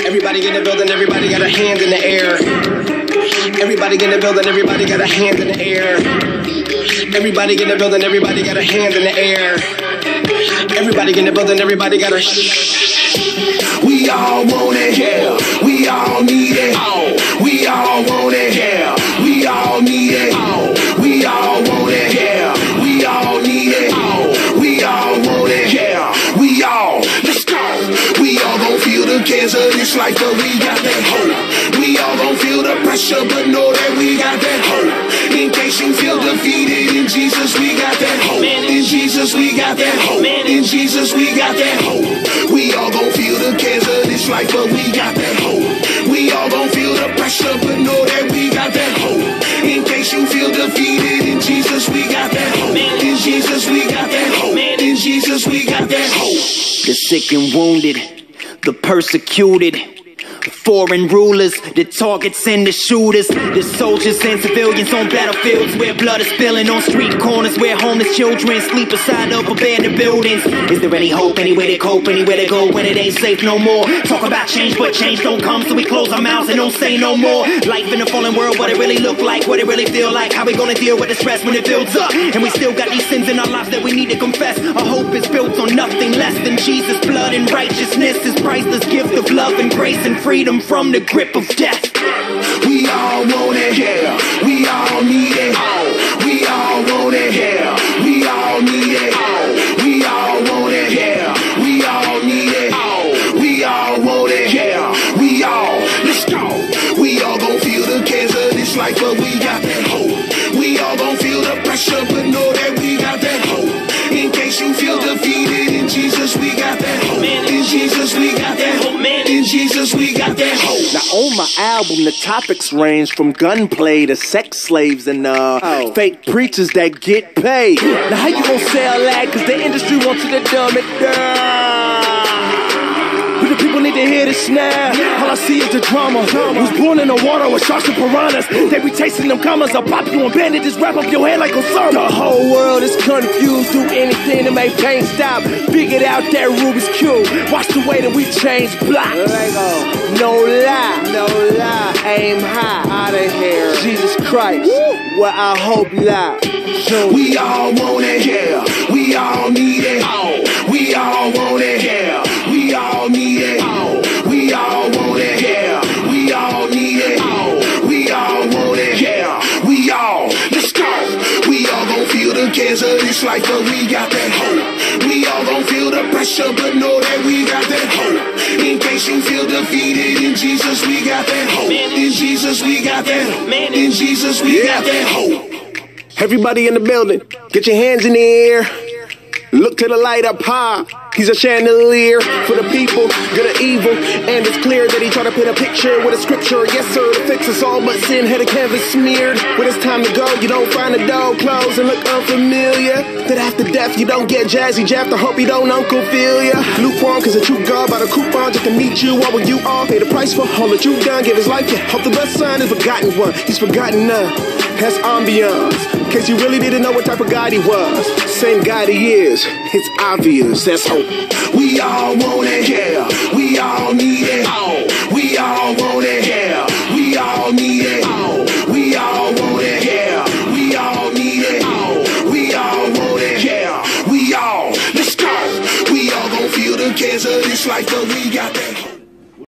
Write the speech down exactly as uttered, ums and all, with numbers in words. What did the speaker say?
Everybody in the building, everybody got a hand in the air. Everybody in the building, everybody got a hand in the air. Everybody in the building, everybody got a hand in the air. Everybody in the building, everybody got a shh. We all want it, yeah. We all need it. Oh. We all want it, yeah. We all need it. Oh. We all want it, yeah. We all need it. Oh. We all want it, yeah. We all, let's go. We all gon' feel the cares of this life, but we got that hope. We all gon' feel the pressure, but know that we got that hope. In case you feel defeated, in Jesus we got that hope. In Jesus we got that hope. In Jesus we got that hope. We all gon' feel the cares of this life, but we got that hope. We all gon' feel the pressure, but know that we got that hope. In case you feel defeated, in Jesus we got that hope. In Jesus we got that hope. In Jesus we got that hope. The sick and wounded, the persecuted, foreign rulers, the targets and the shooters, the soldiers and civilians on battlefields where blood is spilling, on street corners where homeless children sleep beside of abandoned buildings. Is there any hope, anywhere to cope, anywhere to go when it ain't safe no more? Talk about change, but change don't come, so we close our mouths and don't say no more. Life in a fallen world, what it really look like, what it really feel like, how we gonna deal with the stress when it builds up, and we still got these sins in our lives that we need to confess. Our hope is built on nothing less than Jesus' blood and righteousness, His priceless gift of love and grace and freedom from the grip of death. We all want it, yeah. We all need it. Oh. We all want it, yeah. We all need it. Oh. We all want it, yeah. We all need it. Oh. We all want it, yeah. We all, let's go. We all gon' feel the cares of this life, but we got that hope. We all gon' feel the pressure, but know that we got that hope. In case you feel defeated, in Jesus we got that hope. In Jesus we got that hope. In Jesus we got that hope. Now on my album, the topics range from gunplay to sex slaves and uh oh. fake preachers that get paid. Now how you gonna sell that? Cause the industry wants you to dumb it down. But the people need to hear this now. All I see is the drama. Was born in the water with sharks and piranhas. They be tasting them commas. I'll pop you and bandit, just wrap up your head like Osama. The whole world is confused. Do anything to make pain stop. Figured out that Rubik's Cube. Watch the way that we change blocks. No lie, no lie. Aim high, out of here. Jesus Christ, where I hope lie. We all want it, yeah. We all need it. Oh. We all want it, yeah. We all need it. Oh. We all want it, yeah. We all need it. Oh. We all want it, yeah. We all, let's go. We all gon' feel the cares of this life, but we got that hope. We all gon' feel the pressure, but know that we got that hope. In case you feel defeated, in Jesus we got that hope. In Jesus we got that hope. In Jesus we got that hope. Everybody in the building, get your hands in the air. Look to the light up high. He's a chandelier for the people, good or evil. And it's clear that he tried to paint a picture with a scripture. Yes, sir, to fix us all, but sin had a canvas smeared. When it's time to go, you don't find the door closed and look unfamiliar. That after death, you don't get jazzy jabbed. I hope you don't Uncle feel ya. Lukewarm, cause a true God by the coupon just to meet you. What will you all pay the price for all that you've done? Give his life, yeah. Hope the best son is forgotten one. He's forgotten none. That's ambiance. In case you really didn't know what type of God he was. Same God he is. It's obvious. That's hope. We all want it, yeah. We all need it. Oh. We all want it, yeah. We all need it. Oh. We all want it, yeah. We all need it. Oh. We all want it, yeah. We all, let's go. We all gon' feel the cares of this life, but we got that.